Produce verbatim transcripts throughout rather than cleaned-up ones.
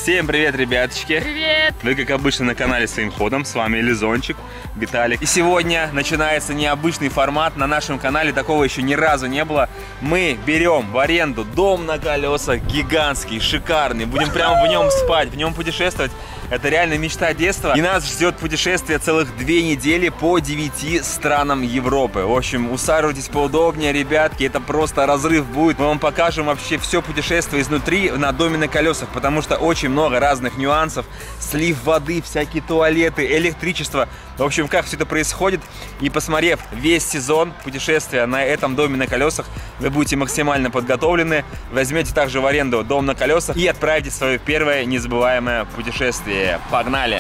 Всем привет, ребяточки! Привет! Вы, как обычно, на канале Своим ходом. С вами Лизончик, Виталик. И сегодня начинается необычный формат. На нашем канале такого еще ни разу не было. Мы берем в аренду дом на колесах, гигантский, шикарный. Будем прямо в нем спать, в нем путешествовать. Это реально мечта детства. И нас ждет путешествие целых две недели по девяти странам Европы. В общем, усаживайтесь поудобнее, ребятки. Это просто разрыв будет. Мы вам покажем вообще все путешествие изнутри на доме на колесах, потому что очень много разных нюансов. Слив воды, всякие туалеты, электричество. В общем, как все это происходит. И посмотрев весь сезон путешествия на этом доме на колесах, вы будете максимально подготовлены. Возьмете также в аренду дом на колесах и отправитесь в свое первое незабываемое путешествие. Погнали!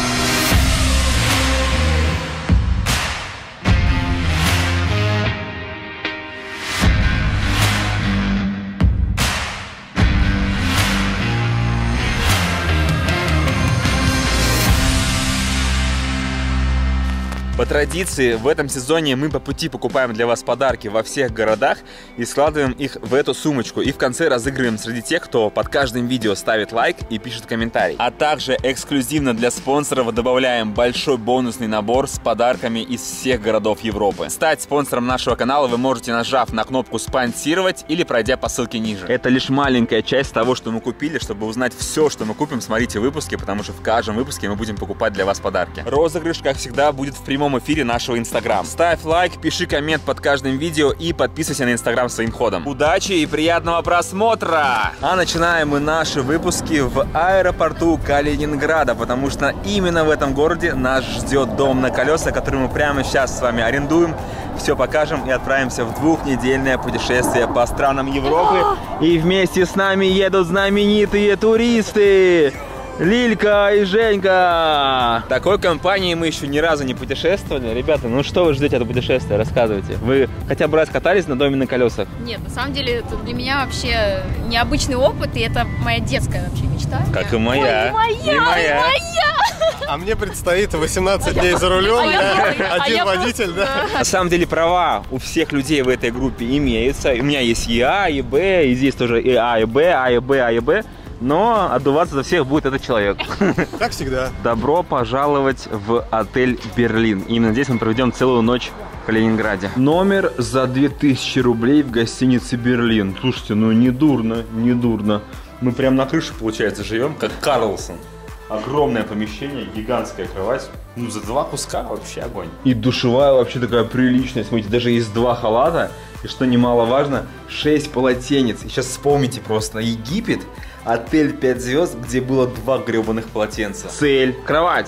По традиции, в этом сезоне мы по пути покупаем для вас подарки во всех городах и складываем их в эту сумочку. И в конце разыгрываем среди тех, кто под каждым видео ставит лайк и пишет комментарий. А также эксклюзивно для спонсоров добавляем большой бонусный набор с подарками из всех городов Европы. Стать спонсором нашего канала вы можете, нажав на кнопку «Спонсировать» или пройдя по ссылке ниже. Это лишь маленькая часть того, что мы купили. Чтобы узнать все, что мы купим, смотрите выпуски, потому что в каждом выпуске мы будем покупать для вас подарки. Розыгрыш, как всегда, будет в прямом эфире нашего инстаграм. Ставь лайк, пиши коммент под каждым видео и подписывайся на инстаграм Своим ходом. Удачи и приятного просмотра! А начинаем мы наши выпуски в аэропорту Калининграда, потому что именно в этом городе нас ждет дом на колесах, который мы прямо сейчас с вами арендуем. Все покажем и отправимся в двухнедельное путешествие по странам Европы. И вместе с нами едут знаменитые туристы! Лилька и Женька! Такой компанией мы еще ни разу не путешествовали. Ребята, ну что вы ждете от путешествия? Рассказывайте. Вы хотя бы раз катались на доме на колесах? Нет, на самом деле это для меня вообще необычный опыт, и это моя детская вообще мечта. Как и моя. Ой, моя, и моя. моя! А мне предстоит восемнадцать дней за рулем, а я, один а водитель, просто, да. На самом деле права у всех людей в этой группе имеются. У меня есть и А, и Б, и здесь тоже и А, и Б, А, и Б, А, и Б. Но отдуваться за всех будет этот человек. Как всегда. Добро пожаловать в отель Берлин. Именно здесь мы проведем целую ночь в Калининграде. Номер за две тысячи рублей в гостинице Берлин. Слушайте, ну не дурно, не дурно. Мы прям на крыше, получается, живем, как Карлсон. Огромное помещение, гигантская кровать. Ну, за два куска вообще огонь. И душевая вообще такая приличная. Смотрите, даже есть два халата. И что немаловажно, шесть полотенец. И сейчас вспомните просто Египет. Отель пять звезд, где было два гребаных полотенца. Цель. Кровать.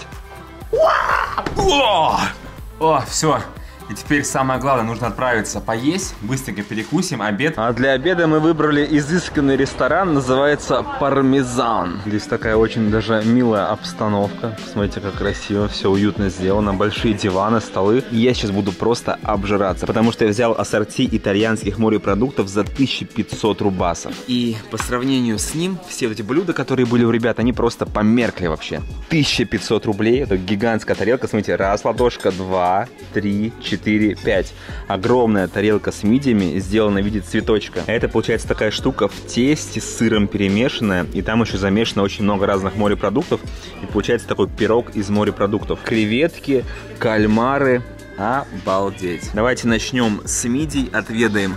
О, О все. И теперь самое главное, нужно отправиться поесть, быстренько перекусим, обед. А для обеда мы выбрали изысканный ресторан, называется Пармезан. Здесь такая очень даже милая обстановка. Посмотрите, как красиво, все уютно сделано. Большие диваны, столы. И я сейчас буду просто обжираться, потому что я взял ассорти итальянских морепродуктов за тысячу пятьсот рубасов. И по сравнению с ним, все эти блюда, которые были у ребят, они просто померкли вообще. тысяча пятьсот рублей, это гигантская тарелка. Смотрите, раз ладошка, два, три, четыре. четыре, пять. Огромная тарелка с мидиями, сделана в виде цветочка. Это получается такая штука в тесте с сыром перемешанная. И там еще замешано очень много разных морепродуктов. И получается такой пирог из морепродуктов. Креветки, кальмары. Обалдеть. Давайте начнем с мидий, отведаем.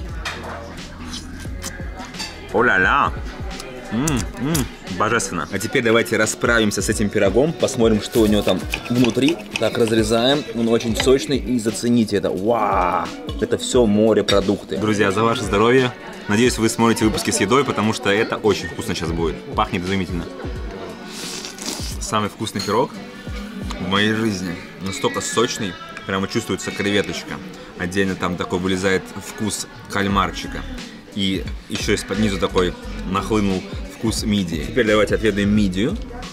О-ля-ля. М-м-м, божественно. А теперь давайте расправимся с этим пирогом, посмотрим, что у него там внутри. Так, разрезаем, он очень сочный, и зацените это. Вау! Это все морепродукты. Друзья, за ваше здоровье. Надеюсь, вы смотрите выпуски с едой, потому что это очень вкусно сейчас будет. Пахнет изумительно. Самый вкусный пирог в моей жизни. Настолько сочный, прямо чувствуется креветочка. Отдельно там такой вылезает вкус кальмарчика. И еще из-под низу такой нахлынул вкус мидии. Теперь давайте отведаем мидию.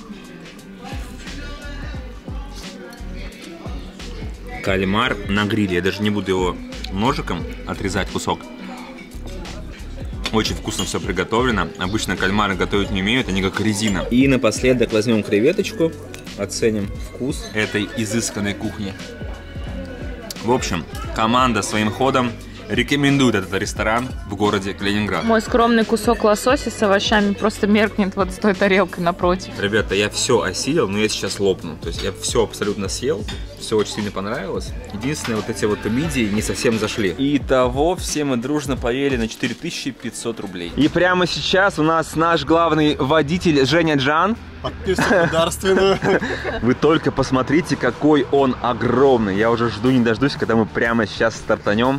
Кальмар на гриле. Я даже не буду его ножиком отрезать кусок. Очень вкусно все приготовлено. Обычно кальмары готовить не умеют, они как резина. И напоследок возьмем креветочку, оценим вкус этой изысканной кухни. В общем, команда Своим ходом рекомендует этот ресторан в городе Калининград. Мой скромный кусок лосося с овощами просто меркнет вот с той тарелкой напротив. Ребята, я все осилил, но я сейчас лопну. То есть я все абсолютно съел, все очень сильно понравилось. Единственное, вот эти вот мидии не совсем зашли. Итого все мы дружно поели на четыре тысячи пятьсот рублей. И прямо сейчас у нас наш главный водитель Женя Джан. Подписываю дарственную. Вы только посмотрите, какой он огромный. Я уже жду не дождусь, когда мы прямо сейчас стартанем.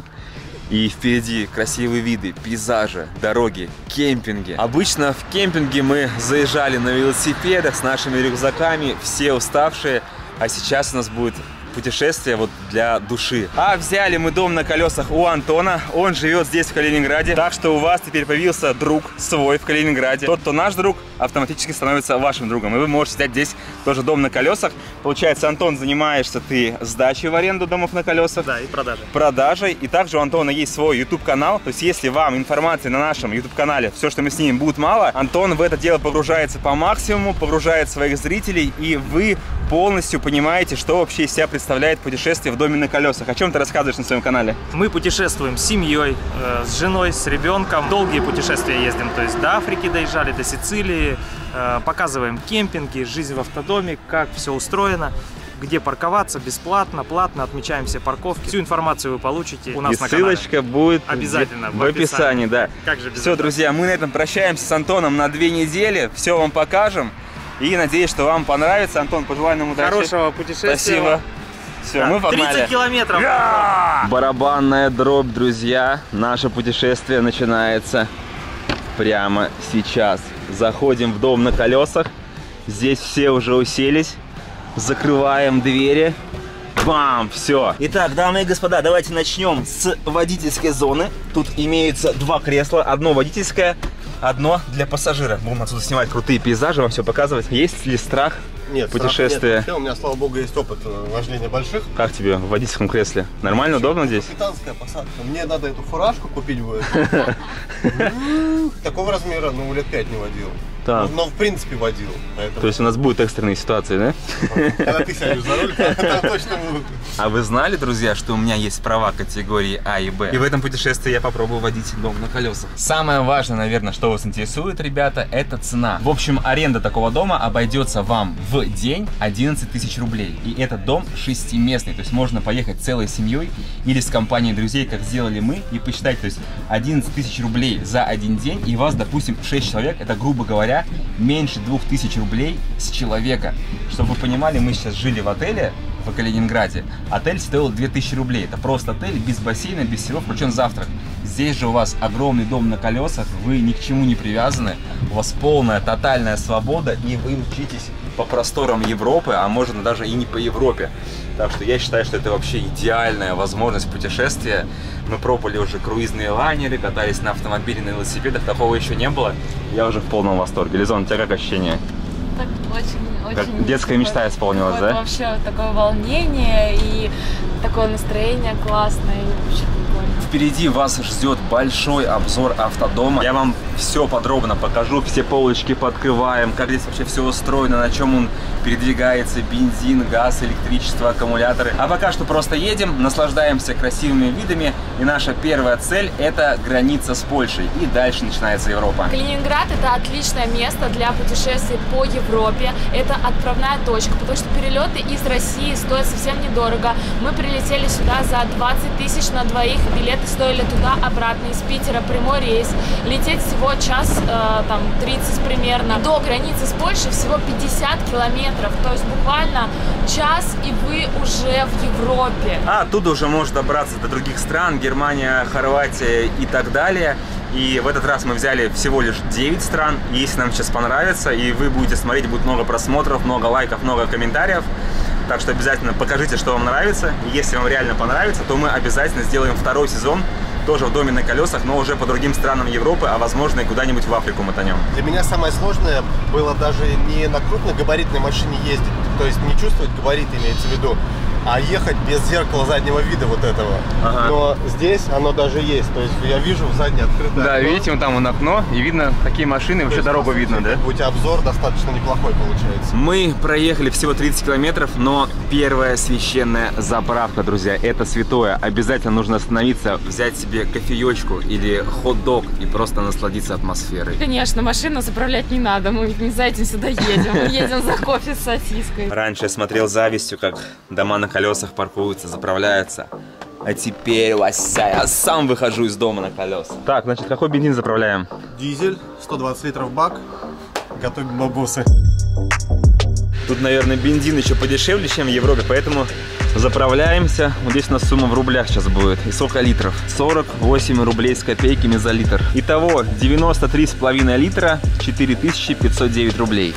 И впереди красивые виды, пейзажи, дороги, кемпинги. Обычно в кемпинге мы заезжали на велосипедах с нашими рюкзаками, все уставшие. А сейчас у нас будет путешествие вот для души. А взяли мы дом на колесах у Антона. Он живет здесь, в Калининграде. Так что у вас теперь появился друг свой в Калининграде. Тот, кто наш друг, автоматически становится вашим другом. И вы можете взять здесь тоже дом на колесах. Получается, Антон, занимаешься ты сдачей в аренду домов на колесах. Да, и продажей. Продажей. И также у Антона есть свой YouTube-канал. То есть, если вам информации на нашем YouTube-канале, все, что мы снимем, будет мало, Антон в это дело погружается по максимуму, погружает своих зрителей, и вы полностью понимаете, что вообще из себя представляет путешествие в доме на колесах. О чем ты рассказываешь на своем канале? Мы путешествуем с семьей, э, с женой, с ребенком. Долгие путешествия ездим, то есть до Африки доезжали, до Сицилии. Э, показываем кемпинги, жизнь в автодоме, как все устроено, где парковаться бесплатно, платно, отмечаем все парковки. Всю информацию вы получите у нас И на канале. ссылочка будет обязательно в, в описании. описании, да. Как же без Все, этого? друзья, мы на этом прощаемся с Антоном на две недели. Все вам покажем. И надеюсь, что вам понравится. Антон, пожелай нам удачи. Хорошего путешествия. Спасибо. Все, Да, мы погнали. тридцать километров. Барабанная дробь, друзья. Наше путешествие начинается прямо сейчас. Заходим в дом на колесах. Здесь все уже уселись. Закрываем двери. Бам! Все. Итак, дамы и господа, давайте начнем с водительской зоны. Тут имеется два кресла. Одно водительское, одно для пассажира. Будем отсюда снимать крутые пейзажи, вам все показывать. Есть ли страх? Нет, путешествие? Нет, у меня, слава богу, есть опыт вождения больших. Как тебе в водительском кресле? Нормально, удобно здесь? Капитанская посадка. Мне надо эту фуражку купить будет. Такого размера, ну, лет пять не водил. Так. Но в принципе водил. Поэтому... То есть у нас будут экстренные ситуации, да? Когда ты сядешь за руль, там точно будут. А вы знали, друзья, что у меня есть права категории А и Б? И в этом путешествии я попробую водить дом на колесах. Самое важное, наверное, что вас интересует, ребята, это цена. В общем, аренда такого дома обойдется вам в день одиннадцать тысяч рублей. И этот дом шестиместный, то есть можно поехать целой семьей или с компанией друзей, как сделали мы, и посчитать, то есть одиннадцать тысяч рублей за один день, и вас, допустим, шесть человек, это, грубо говоря, меньше двух тысяч рублей с человека. Чтобы вы понимали, мы сейчас жили в отеле в Калининграде. Отель стоил две тысячи рублей. Это просто отель без бассейна, без всего, включен завтрак. Здесь же у вас огромный дом на колесах, вы ни к чему не привязаны, у вас полная, тотальная свобода, и вы мчитесь по просторам Европы, а можно даже и не по Европе. Так что я считаю, что это вообще идеальная возможность путешествия. Мы пробовали уже круизные лайнеры, катались на автомобиле, на велосипедах, такого еще не было. Я уже в полном восторге. Лизон, у тебя как ощущение? Так очень, Как очень детская мечта исполнилась, да? Вообще такое волнение и такое настроение классное, и вообще прикольно. Впереди вас ждет большой обзор автодома. Я вам все подробно покажу, все полочки подкрываем, как здесь вообще все устроено, на чем он передвигается, бензин, газ, электричество, аккумуляторы. А пока что просто едем, наслаждаемся красивыми видами. И наша первая цель – это граница с Польшей. И дальше начинается Европа. Калининград – это отличное место для путешествий по Европе. Это отправная точка, потому что перелеты из России стоят совсем недорого. Мы прилетели сюда за двадцать тысяч на двоих. Билеты стоили туда-обратно из Питера, прямой рейс. Лететь всего час, э, там, тридцать примерно. До границы с Польшей всего пятьдесят километров. То есть буквально час, и вы уже в Европе. А оттуда уже можно добраться до других стран. Германия, Хорватия и так далее. И в этот раз мы взяли всего лишь девять стран. И если нам сейчас понравится, и вы будете смотреть, будет много просмотров, много лайков, много комментариев. Так что обязательно покажите, что вам нравится. И если вам реально понравится, то мы обязательно сделаем второй сезон. Тоже в доме на колесах, но уже по другим странам Европы, а возможно и куда-нибудь в Африку мотанем. Для меня самое сложное было даже не на крупногабаритной машине ездить, то есть не чувствовать габариты, имеется в виду, а ехать без зеркала заднего вида вот этого. Ага. Но здесь оно даже есть. То есть я вижу заднее открытое Да, окно. видите, вон там вон окно, и видно такие машины, вообще дорогу видно, да? У тебя обзор достаточно неплохой получается. Мы проехали всего тридцать километров, но первая священная заправка, друзья, это святое. Обязательно нужно остановиться, взять себе кофеечку или хот-дог и просто насладиться атмосферой. Конечно, машину заправлять не надо, мы не за этим сюда едем, мы едем за кофе с сосиской. Раньше я смотрел с завистью, как дома на колесах паркуются, заправляются. А теперь, Вася, я сам выхожу из дома на колеса. Так, значит, какой бензин заправляем? Дизель, сто двадцать литров бак. Готовим бабусы. Тут, наверное, бензин еще подешевле, чем в Европе, поэтому заправляемся. Вот здесь у нас сумма в рублях сейчас будет. И сколько литров? сорок восемь рублей с копейками за литр. Итого девяносто три с половиной литра, четыре тысячи пятьсот девять рублей.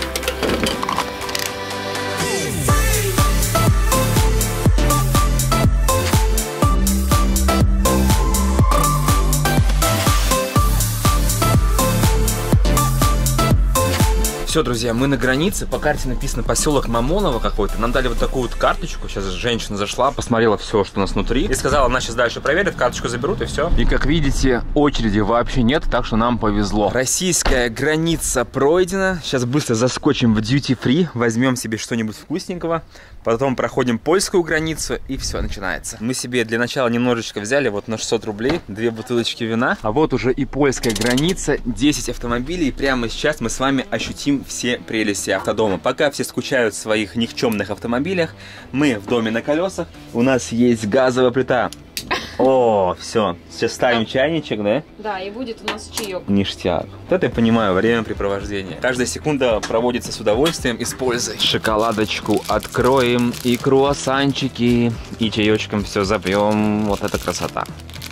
Все, друзья, мы на границе. По карте написано поселок Мамоново какой-то. Нам дали вот такую вот карточку. Сейчас женщина зашла, посмотрела все, что у нас внутри. И сказала, она сейчас дальше проверит, карточку заберут и все. И как видите, очереди вообще нет, так что нам повезло. Российская граница пройдена. Сейчас быстро заскочим в duty free, возьмем себе что-нибудь вкусненького. Потом проходим польскую границу и все, начинается. Мы себе для начала немножечко взяли вот на шестьсот рублей, две бутылочки вина. А вот уже и польская граница, десять автомобилей. И прямо сейчас мы с вами ощутим все прелести автодома. Пока все скучают в своих никчемных автомобилях, мы в доме на колесах. У нас есть газовая плита. О, все. Сейчас ставим чайничек, да? Да, и будет у нас чаек. Ништяк. Вот это я понимаю, времяпрепровождение. Каждая секунда проводится с удовольствием и с пользой. Шоколадочку откроем, и круассанчики, и чаечком все запьем. Вот это красота.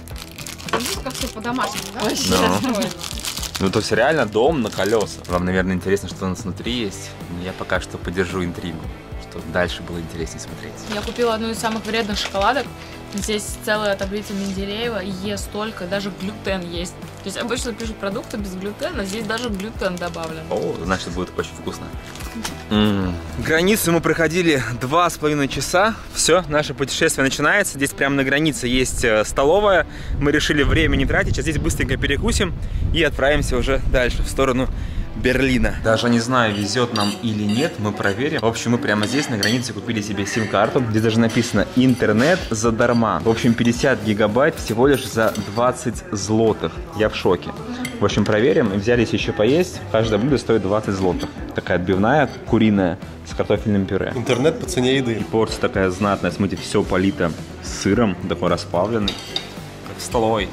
Как все по-домашнему, да? Вообще Да. достойно. Ну, то есть реально дом на колесах. Вам, наверное, интересно, что у нас внутри есть. Но я пока что подержу интригу, что дальше было интереснее смотреть. Я купила одну из самых вредных шоколадок. Здесь целая таблица Менделеева, Е столько, даже глютен есть. То есть обычно пишут продукты без глютена, здесь даже глютен добавлен. О, значит, будет очень вкусно. М-м. Границу мы проходили два с половиной часа. Все, наше путешествие начинается. Здесь прямо на границе есть э, столовая. Мы решили время не тратить, сейчас здесь быстренько перекусим и отправимся уже дальше в сторону Берлина. Даже не знаю, везет нам или нет, мы проверим. В общем, мы прямо здесь на границе купили себе сим-карту. Здесь даже написано интернет задарма. В общем, пятьдесят гигабайт всего лишь за двадцать злотых. Я в шоке. В общем, проверим. И взялись еще поесть. Каждое блюдо стоит двадцать злотых. Такая отбивная, куриная, с картофельным пюре. Интернет по цене еды. И порция такая знатная. Смотрите, все полито сыром, такой расплавленный, как в столовой.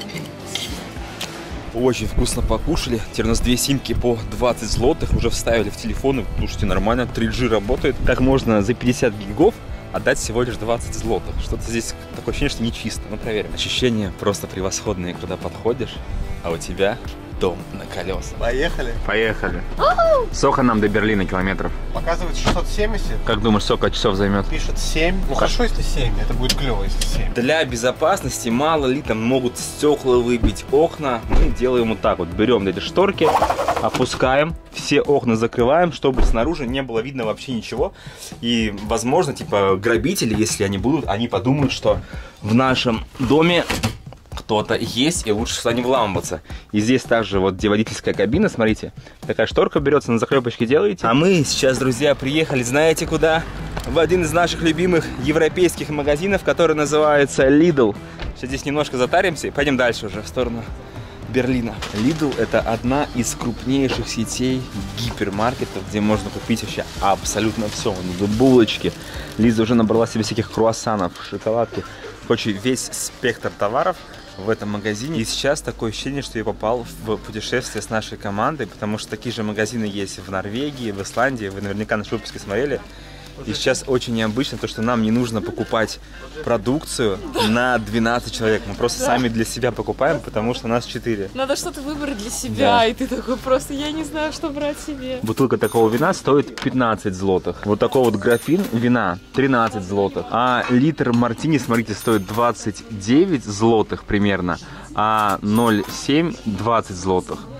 Очень вкусно покушали. Теперь у нас две симки по двадцать злотых. Уже вставили в телефоны. Слушайте, нормально. три джи работает. Как можно за пятьдесят гигов отдать всего лишь двадцать злотых? Что-то здесь такое ощущение, что нечисто. Ну, проверим. Ощущения просто превосходные, когда подходишь, а у тебя дом на колесах. Поехали. Поехали. Сколько нам до Берлина километров? Показывает шестьсот семьдесят. Как думаешь, сколько часов займет? Пишет семь. Ну хорошо, если семь. Это будет клево, если семь. Для безопасности, мало ли, там могут стекла выбить, окна. Мы делаем вот так вот. Берем эти шторки, опускаем, все окна закрываем, чтобы снаружи не было видно вообще ничего. И, возможно, типа, грабители, если они будут, они подумают, что в нашем доме кто-то есть, и лучше сюда не вламываться. И здесь также вот где водительская кабина, смотрите, такая шторка берется, на заклепочке делаете. А мы сейчас, друзья, приехали, знаете куда? В один из наших любимых европейских магазинов, который называется Lidl. Сейчас здесь немножко затаримся и пойдем дальше уже в сторону Берлина. Lidl — это одна из крупнейших сетей гипермаркетов, где можно купить вообще абсолютно все. Булочки. Лиза уже набрала себе всяких круассанов, шоколадки. Короче, весь спектр товаров в этом магазине. И сейчас такое ощущение, что я попал в путешествие с нашей командой, потому что такие же магазины есть в Норвегии, в Исландии. Вы наверняка наши выпуски смотрели. И сейчас очень необычно то, что нам не нужно покупать продукцию на двенадцать человек. Мы просто да. сами для себя покупаем, потому что нас четыре. Надо что-то выбрать для себя, да. И ты такой просто, я не знаю, что брать себе. Бутылка такого вина стоит пятнадцать злотых. Вот такой вот графин вина тринадцать злотых. А литр мартини, смотрите, стоит двадцать девять злотых примерно, а ноль семь двадцать злотых.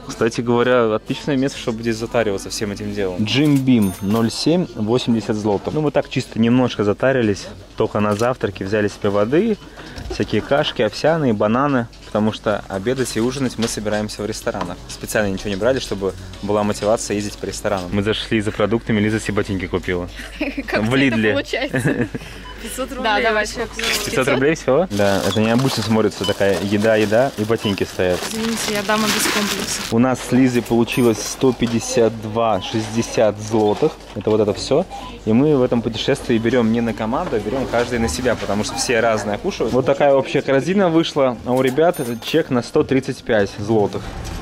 Кстати говоря, отличное место, чтобы здесь затариваться всем этим делом. Jim Beam ноль семь, восемьдесят злотов. Ну, мы так чисто немножко затарились. Только на завтраке взяли себе воды, всякие кашки, овсяные, бананы. Потому что обедать и ужинать мы собираемся в ресторанах. Специально ничего не брали, чтобы была мотивация ездить по ресторанам. Мы зашли за продуктами, Лиза себе ботинки купила. В Лидле. Получается. пятьсот рублей. Да, давай. пятьсот рублей всего? Да, это необычно смотрится, такая еда, еда и ботинки стоят. Извините, я дама без комплексов. У нас с Лизой получилось сто пятьдесят два шестьдесят злотых. Это вот это все. И мы в этом путешествии берем не на команду, а берем каждый на себя, потому что все разные кушают. Вот такая общая корзина вышла, а у ребят чек на сто тридцать пять злотых.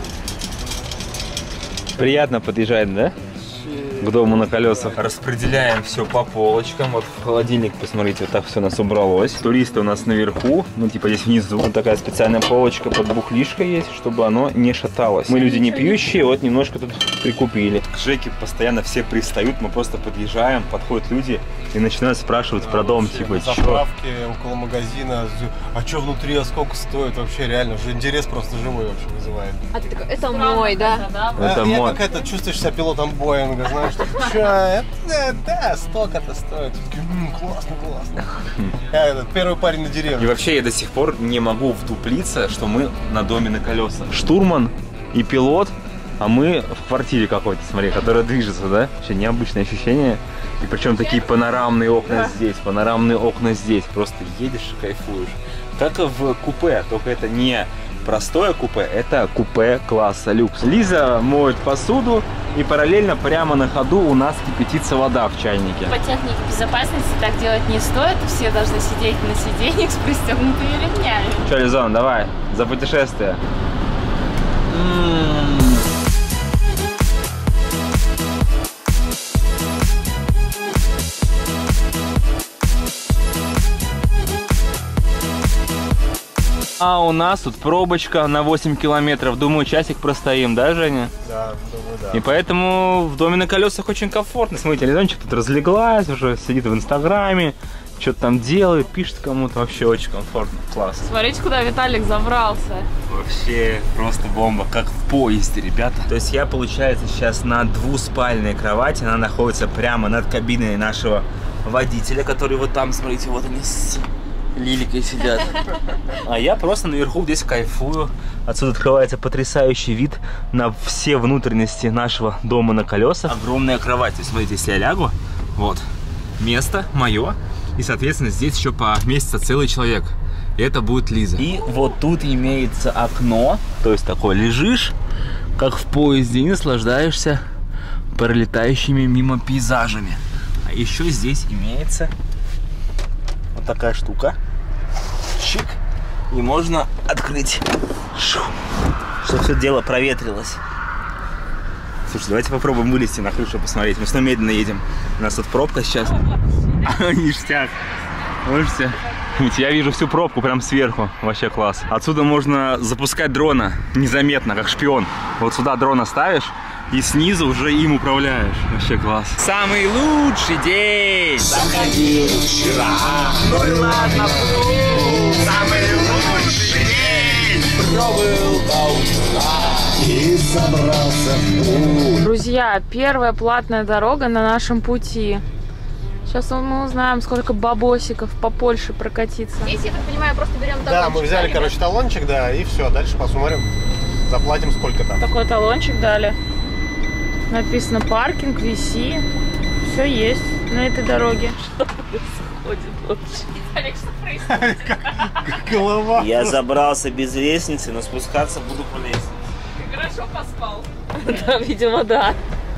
Приятно подъезжать, да? К дому на колесах. Распределяем все по полочкам. Вот в холодильник, посмотрите, вот так все у нас убралось. Туристы у нас наверху, ну типа здесь внизу. Вот такая специальная полочка под бухлишко есть, чтобы оно не шаталось. Мы люди не пьющие, вот немножко тут прикупили. К Жеке постоянно все пристают, мы просто подъезжаем, подходят люди и начинают спрашивать про дом, типа, чё? Заправки около магазина, а что внутри, а сколько стоит, вообще реально, уже интерес просто живой вообще вызывает. А ты такой, это мой, да? Это а, мой. Я какая-то чувствуешь себя пилотом Боинга, знаешь, что, это, да, столько-то стоит. М-м, классно, классно. Я этот первый парень на деревне. И вообще я до сих пор не могу вдуплиться, что мы на доме на колесах. Штурман и пилот, а мы в квартире какой-то, смотри, которая движется, да? Вообще необычное ощущение. И причем такие панорамные окна здесь, панорамные окна здесь. Просто едешь и кайфуешь. Как в купе, только это не простое купе, это купе класса люкс. Лиза моет посуду, и параллельно прямо на ходу у нас кипятится вода в чайнике. По технике безопасности так делать не стоит. Все должны сидеть на сиденьях с пристегнутыми ремнями. Че, Лизон, давай, за путешествие. А у нас тут пробочка на восемь километров. Думаю, часик простоим, да, Женя? Да, думаю, да. И поэтому в доме на колесах очень комфортно. Смотрите, Лизончик тут разлеглась уже, сидит в Инстаграме, что-то там делает, пишет кому-то. Вообще очень комфортно, классно. Смотрите, куда Виталик забрался. Вообще просто бомба, как в поезде, ребята. То есть я, получается, сейчас на двуспальной кровати. Она находится прямо над кабиной нашего водителя, который вот там, смотрите, вот они с Лиликой сидят. А я просто наверху здесь кайфую. Отсюда открывается потрясающий вид на все внутренности нашего дома на колесах. Огромная кровать. То есть, смотрите, если я лягу, вот, место мое. И, соответственно, здесь еще поместится целый человек. И это будет Лиза. И вот тут имеется окно. То есть, такой лежишь, как в поезде, и наслаждаешься пролетающими мимо пейзажами. А еще здесь имеется вот такая штука. Чик. И можно открыть, чтобы все дело проветрилось. Слушай, давайте попробуем вылезти на крышу, посмотреть. Мы снова медленно едем. У нас тут пробка сейчас. Ништяк. Слушайте, я вижу всю пробку прям сверху. Вообще класс. Отсюда можно запускать дрона незаметно, как шпион. Вот сюда дрона ставишь и снизу уже им управляешь. Вообще класс. Самый лучший день! Заходил вчера, ну и ладно, самый лучший день! Пробыл до утра и собрался в путь. Друзья, первая платная дорога на нашем пути. Сейчас мы узнаем, сколько бабосиков по Польше прокатиться. Здесь, я так понимаю, просто берем талончик. Да, мы взяли, да, короче, талончик, да, и все, дальше посмотрим, заплатим сколько там. Такой талончик дали. Написано паркинг, виси. Все есть на этой дороге. Что происходит вообще? Олег, что происходит? Голова. Я забрался без лестницы, но спускаться буду по лестнице. Ты хорошо поспал? Да, видимо, да.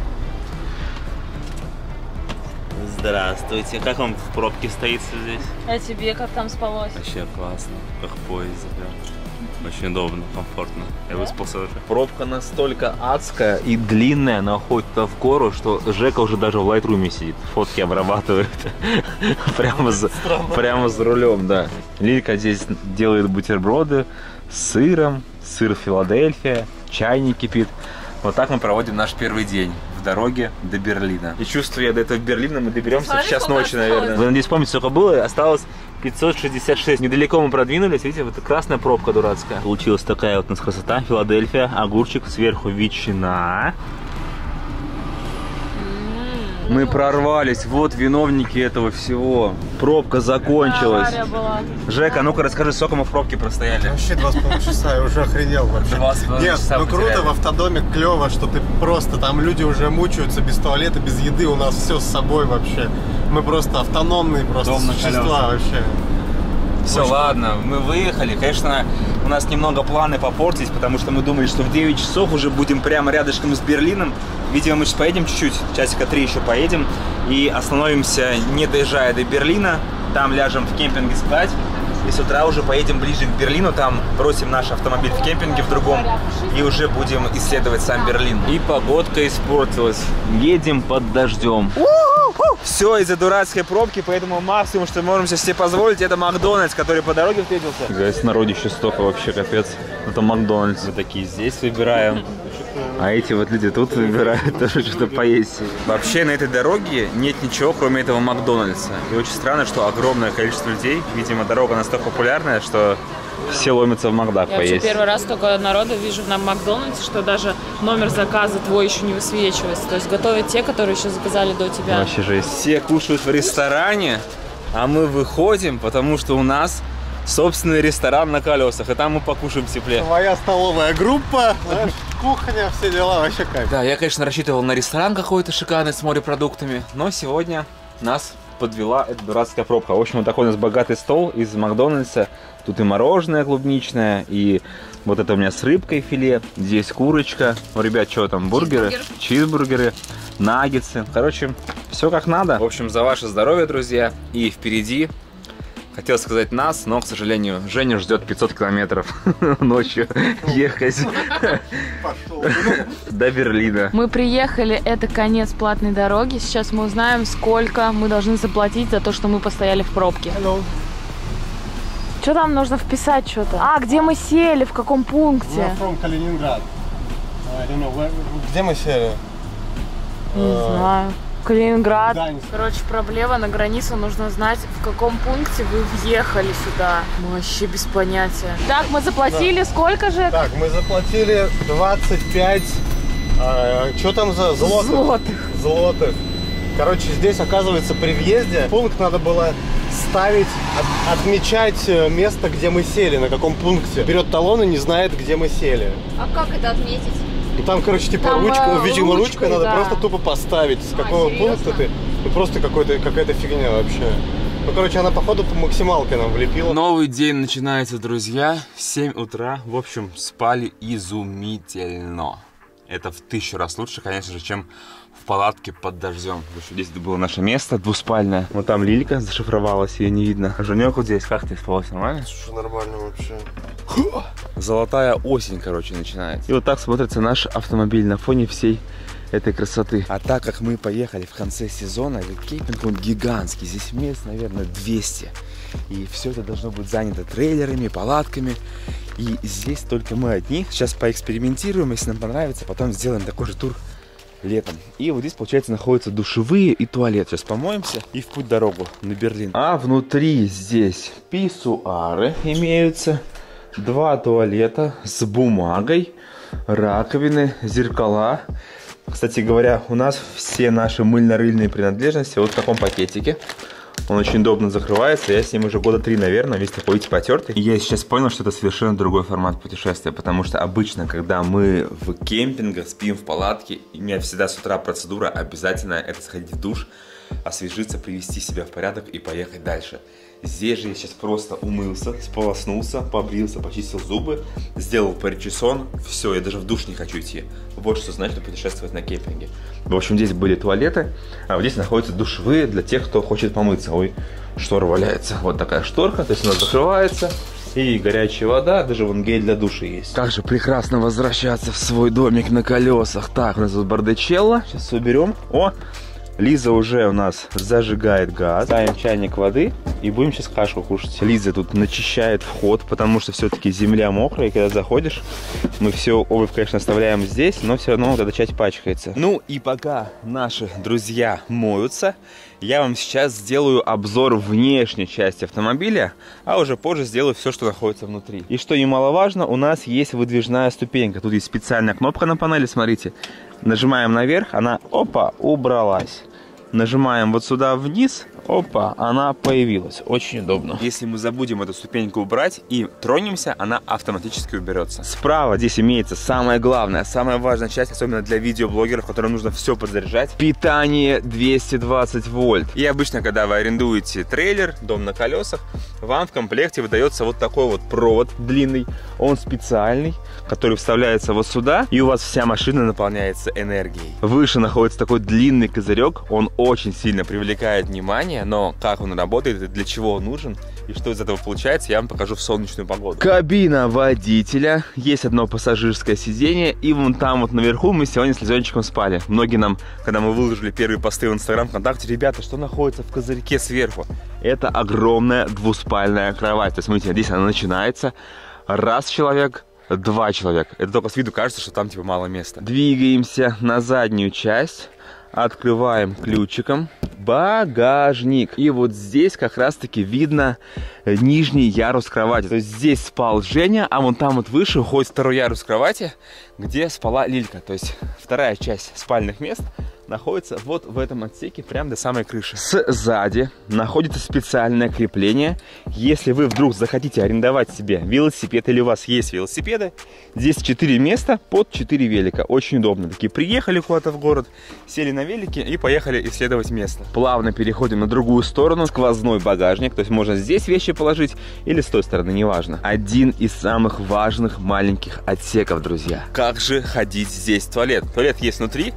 Здравствуйте. Как вам в пробке стоится здесь? А тебе как там спалось? Вообще классно. Как в поезде, прям. Очень удобно, комфортно. Я выспался уже. Пробка настолько адская и длинная, она уходит в гору, что Жека уже даже в Lightroom сидит. Фотки обрабатывает. Прямо за, прямо за рулем, да. Лилька здесь делает бутерброды с сыром, сыр Филадельфия, чайник кипит. Вот так мы проводим наш первый день в дороге до Берлина. И чувствую я до этого Берлина мы доберемся в час ночи, наверное. Вы, надеюсь, помните, сколько было? Осталось пятьсот шестьдесят шесть. Недалеко мы продвинулись, видите, вот красная пробка дурацкая. Получилась такая вот у нас красота. Филадельфия, огурчик, сверху ветчина. Мы прорвались, вот виновники этого всего. Пробка закончилась. Жека, ну-ка расскажи, сколько мы в пробке простояли? Вообще два с половиной часа, я уже охренел вообще. Нет, ну круто, в автодоме клево, что ты просто, там люди уже мучаются без туалета, без еды, у нас все с собой вообще. Мы просто автономные просто существа вообще. Все, очень ладно, мы выехали. Конечно, у нас немного планы попортились, потому что мы думали, что в девять часов уже будем прямо рядышком с Берлином. Видимо, мы сейчас поедем чуть-чуть, часика три еще поедем. И остановимся, не доезжая до Берлина. Там ляжем в кемпинге спать. И с утра уже поедем ближе к Берлину. Там бросим наш автомобиль в кемпинге в другом. И уже будем исследовать сам Берлин. И погодка испортилась. Едем под дождем. Все из-за дурацкой пробки, поэтому максимум, что можем сейчас себе позволить, это Макдональдс, который по дороге встретился. Здесь народище столько вообще, капец. Это Макдональдс. Мы такие здесь выбираем. А эти вот люди тут выбирают тоже что-то поесть. Вообще на этой дороге нет ничего, кроме этого Макдональдса. И очень странно, что огромное количество людей, видимо, дорога настолько популярная, что все ломятся в Макдак Я поесть. вообще первый раз только народа вижу на Макдональдсе, что даже номер заказа твой еще не высвечивается. То есть готовят те, которые еще заказали до тебя. Вообще жесть. Все кушают в ресторане, а мы выходим, потому что у нас собственный ресторан на колесах. И там мы покушаем в тепле. Твоя столовая группа, знаешь, кухня, все дела, вообще кайф. Да, я, конечно, рассчитывал на ресторан какой-то шикарный с морепродуктами, но сегодня нас подвела эта дурацкая пробка. В общем, вот такой у нас богатый стол из Макдональдса. Тут и мороженое клубничное, и вот это у меня с рыбкой филе. Здесь курочка. Ну, ребят, что там, бургеры? Чизбургер. Чизбургеры, наггетсы. Короче, все как надо. В общем, за ваше здоровье, друзья. И впереди, хотел сказать нас, но, к сожалению, Женя ждет пятьсот километров ночью ехать до Берлина. Мы приехали, это конец платной дороги. Сейчас мы узнаем, сколько мы должны заплатить за то, что мы постояли в пробке. Hello. Что там нужно вписать что-то? А, где мы сели, в каком пункте? We're from Калининград. I don't know, where, где мы сели? Не знаю. Калининград. Гданьск. Короче, проблема на границе. Нужно знать, в каком пункте вы въехали сюда. Мы вообще без понятия. Так, мы заплатили. Да. Сколько же? Так, мы заплатили двадцать пять... А, что там за злотых? Злотых. Злотых. Короче, здесь, оказывается, при въезде пункт надо было ставить, от, отмечать место, где мы сели, на каком пункте. Берет талон и не знает, где мы сели. А как это отметить? Ну там, короче, типа Там, ручка, э, видимо, ручкой, ручкой надо да. просто тупо поставить. С А, какого серьезно? пункта ты? Ну просто какой-то, какая-то фигня вообще. Ну, короче, она, походу, по максималке нам влепила. Новый день начинается, друзья. В семь утра. В общем, спали изумительно. Это в тысячу раз лучше, конечно же, чем в палатке под дождем. Здесь было наше место двуспальное. Вот там Лилька зашифровалась, ее не видно. Женек вот здесь. Как ты спалась? Нормально? Слушай, нормально вообще. Золотая осень, короче, начинается. И вот так смотрится наш автомобиль на фоне всей этой красоты. А так как мы поехали в конце сезона, кемпинг он гигантский. Здесь мест, наверное, двести. И все это должно быть занято трейлерами, палатками. И здесь только мы одни. Сейчас поэкспериментируем, если нам понравится, потом сделаем такой же тур летом. И вот здесь, получается, находятся душевые и туалет. Сейчас помоемся и в путь дорогу на Берлин. А внутри здесь писсуары имеются. Два туалета с бумагой, раковины, зеркала. Кстати говоря, у нас все наши мыльно-рыльные принадлежности вот в таком пакетике. Он очень удобно закрывается, я с ним уже года три, наверное, весь такой, видите, потертый. И я сейчас понял, что это совершенно другой формат путешествия, потому что обычно, когда мы в кемпингах спим в палатке, у меня всегда с утра процедура обязательно это сходить в душ, освежиться, привести себя в порядок и поехать дальше. Здесь же я сейчас просто умылся, сполоснулся, побрился, почистил зубы, сделал причесон, все, я даже в душ не хочу идти. Вот что значит путешествовать на кемпинге. В общем, здесь были туалеты, а вот здесь находятся душевые для тех, кто хочет помыться. Ой, штора валяется. Вот такая шторка, то есть она закрывается. И горячая вода, даже вон гель для душа есть. Как же прекрасно возвращаться в свой домик на колесах. Так, у нас тут бардачелло, сейчас все уберем. О, Лиза уже у нас зажигает газ. Ставим чайник воды. и будем сейчас кашку кушать. Лиза тут начищает вход, потому что все-таки земля мокрая, и когда заходишь, мы все обувь, конечно, оставляем здесь, но все равно вот эта часть пачкается. Ну и пока наши друзья моются, я вам сейчас сделаю обзор внешней части автомобиля, а уже позже сделаю все, что находится внутри. И что немаловажно, у нас есть выдвижная ступенька. Тут есть специальная кнопка на панели, смотрите. Нажимаем наверх, она, опа, убралась. Нажимаем вот сюда вниз, опа, она появилась. Очень удобно. Если мы забудем эту ступеньку убрать и тронемся, она автоматически уберется. Справа здесь имеется самая главная, самая важная часть, особенно для видеоблогеров, которым нужно все подзаряжать. Питание двести двадцать вольт. И обычно, когда вы арендуете трейлер, дом на колесах, вам в комплекте выдается вот такой вот провод длинный. Он специальный, который вставляется вот сюда, и у вас вся машина наполняется энергией. Выше находится такой длинный козырек, он очень сильно привлекает внимание, но как он работает и для чего он нужен, и что из этого получается, я вам покажу в солнечную погоду. Кабина водителя, есть одно пассажирское сиденье, и вон там вот наверху мы сегодня с Лизончиком спали. Многие нам, когда мы выложили первые посты в Инстаграм, ВКонтакте, ребята, что находится в козырьке сверху? Это огромная двуспальная кровать. То есть, смотрите, здесь она начинается, раз человек, два человека. Это только с виду кажется, что там типа мало места. Двигаемся на заднюю часть. Открываем ключиком багажник. И вот здесь как раз таки видно нижний ярус кровати. То есть здесь спал Женя, а вон там вот выше уходит второй ярус кровати, где спала Лилька. То есть вторая часть спальных мест находится вот в этом отсеке, прямо до самой крыши. Сзади находится специальное крепление. Если вы вдруг захотите арендовать себе велосипед, или у вас есть велосипеды, здесь четыре места под четыре велика. Очень удобно. Такие приехали куда-то в город, сели на велике и поехали исследовать место. Плавно переходим на другую сторону. Сквозной багажник. То есть можно здесь вещи положить или с той стороны, неважно. Один из самых важных маленьких отсеков, друзья. Как же ходить здесь в туалет? Туалет есть внутри,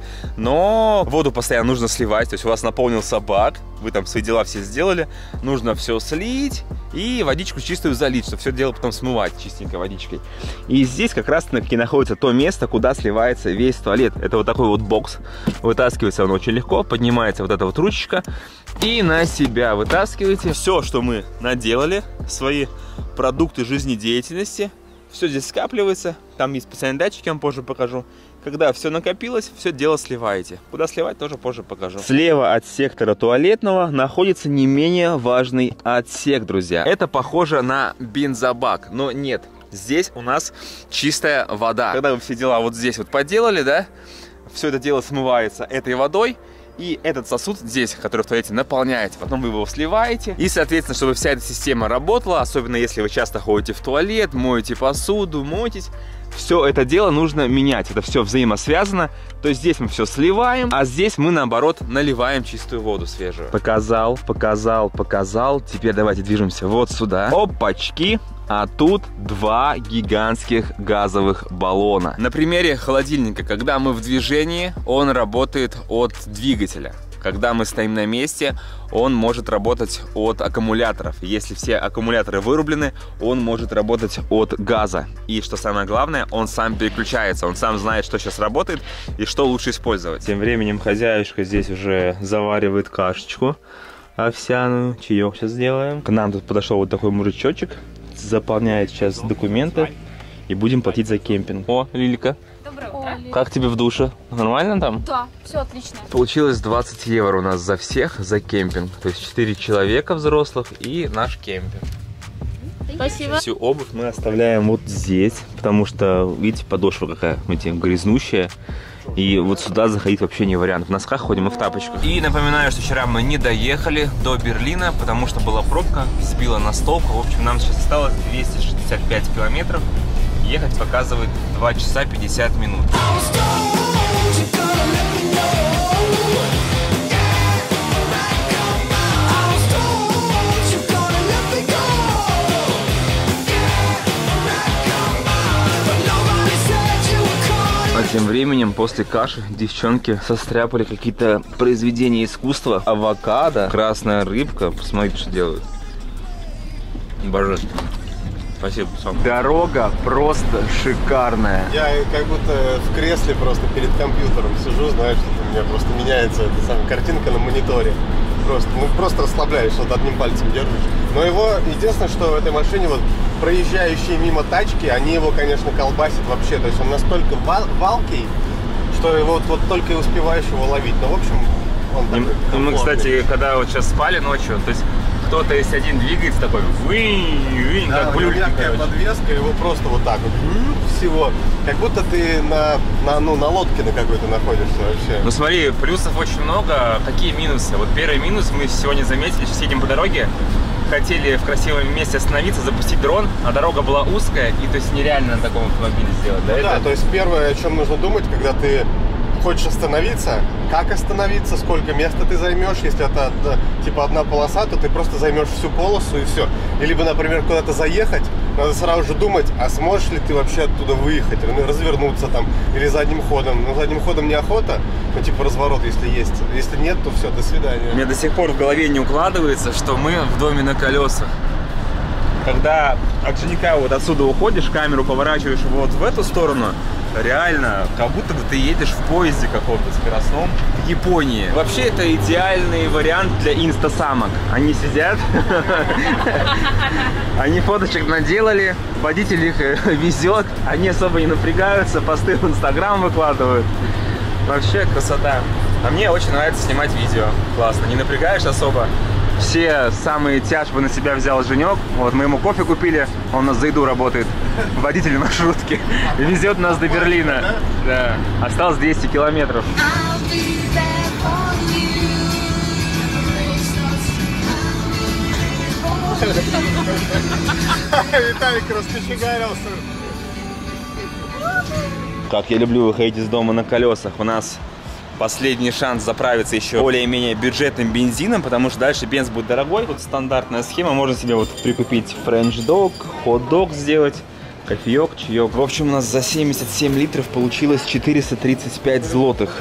но воду постоянно нужно сливать. То есть у вас наполнился бак, вы там свои дела все сделали, нужно все слить и водичку чистую залить, чтобы все дело потом смывать чистенькой водичкой. И здесь как раз таки находится то место, куда сливается весь туалет. Это вот такой вот бокс. Вытаскивается он очень легко, поднимается вот эта вот ручечка и на себя вытаскиваете все, что мы наделали, свои продукты жизнедеятельности. Все здесь скапливается, там есть специальные датчики, я вам позже покажу. Когда все накопилось, все дело сливаете. Куда сливать, тоже позже покажу. Слева от сектора туалетного находится не менее важный отсек, друзья. Это похоже на бензобак, но нет. Здесь у нас чистая вода. Когда вы все дела вот здесь вот поделали, да, все это дело смывается этой водой. И этот сосуд здесь, который в туалете, наполняете. Потом вы его сливаете. И, соответственно, чтобы вся эта система работала, особенно если вы часто ходите в туалет, моете посуду, моетесь, все это дело нужно менять. Это все взаимосвязано. То есть здесь мы все сливаем, а здесь мы, наоборот, наливаем чистую воду свежую. Показал, показал, показал. Теперь давайте движемся вот сюда. Опачки. А тут два гигантских газовых баллона. На примере холодильника, когда мы в движении, он работает от двигателя. Когда мы стоим на месте, он может работать от аккумуляторов. Если все аккумуляторы вырублены, он может работать от газа. И что самое главное, он сам переключается, он сам знает, что сейчас работает и что лучше использовать. Тем временем хозяюшка здесь уже заваривает кашечку овсяную. Чаек сейчас сделаем. К нам тут подошел вот такой мужичочек. Заполняет сейчас документы и будем платить за кемпинг. О, Лилька. Доброе утро. Как тебе в душе? Нормально там? Да, все отлично. Получилось двадцать евро у нас за всех, за кемпинг. То есть четыре человека взрослых и наш кемпинг. Спасибо. Всю обувь мы оставляем вот здесь, потому что, видите, подошва какая, видите, грязнущая. И вот сюда заходить вообще не вариант. В носках ходим и в тапочках. И напоминаю, что вчера мы не доехали до Берлина, потому что была пробка, сбила на столб. В общем, нам сейчас осталось двести шестьдесят пять километров. Ехать показывает два часа пятьдесят минут. А тем временем после каши девчонки состряпали какие-то произведения искусства. Авокадо, красная рыбка. Посмотрите, что делают. Божественно. Спасибо, Сам. Дорога просто шикарная. Я как будто в кресле просто перед компьютером сижу, знаешь, что у меня просто меняется эта самая картинка на мониторе. Просто, ну просто расслабляешься, вот одним пальцем держишь. Но его, единственное, что в этой машине, вот проезжающие мимо тачки, они его, конечно, колбасят вообще. То есть он настолько вал валкий, что его вот, вот только и успеваешь его ловить. Но, в общем, он такой. И мы, кстати, когда вот сейчас спали ночью, то есть кто-то если один двигается такой, вынь, вынь, да, как блюдки, мягкая подвеска, его просто вот так вот всего. Как будто ты на, на, ну, на лодке на какой-то находишься вообще. Ну смотри, плюсов очень много. Какие минусы? Вот первый минус мы сегодня заметили, сейчас едем по дороге. Хотели в красивом месте остановиться, запустить дрон, а дорога была узкая, и то есть нереально на таком автомобиле сделать. Да, ну, да, это... то есть первое, о чем нужно думать, когда ты хочешь остановиться, как остановиться, сколько места ты займешь. Если это типа одна полоса, то ты просто займешь всю полосу и все. И либо, например, куда-то заехать, надо сразу же думать, а сможешь ли ты вообще оттуда выехать, развернуться там, или задним ходом. Ну, задним ходом неохота, ну, типа разворот, если есть. Если нет, то все, до свидания. Мне до сих пор в голове не укладывается, что мы в доме на колесах. Когда от Женика вот отсюда уходишь, камеру поворачиваешь вот в эту сторону, реально, как будто бы ты едешь в поезде каком-то скоростном в Японии. Вообще, это идеальный вариант для инстасамок. Они сидят, они фоточек наделали, водитель их везет, они особо не напрягаются, посты в Инстаграм выкладывают. Вообще, красота. А мне очень нравится снимать видео. Классно, не напрягаешь особо. Все самые тяжбы на себя взял Женек. Вот мы ему кофе купили, он у нас за еду работает. Водитель маршрутки. Везет нас до Берлина. Да. Осталось двести километров. Виталик раскочегарился. Как я люблю выходить из дома на колесах. У нас последний шанс заправиться еще более-менее бюджетным бензином, потому что дальше бенз будет дорогой. Тут стандартная схема, можно себе вот прикупить френч дог, хот-дог сделать, кофеек, чаек. В общем, у нас за семьдесят семь литров получилось четыреста тридцать пять злотых.